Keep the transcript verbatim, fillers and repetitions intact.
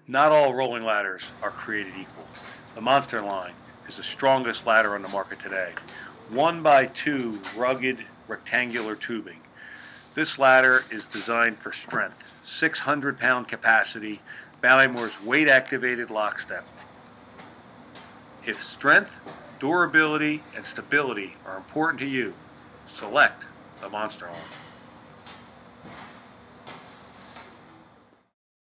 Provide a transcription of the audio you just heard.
Not all rolling ladders are created equal. The Monster line is the strongest ladder on the market today. One by two rugged rectangular tubing. This ladder is designed for strength, six hundred pound capacity, Ballymore's weight activated lockstep. If strength, durability, and stability are important to you, select the Monster line.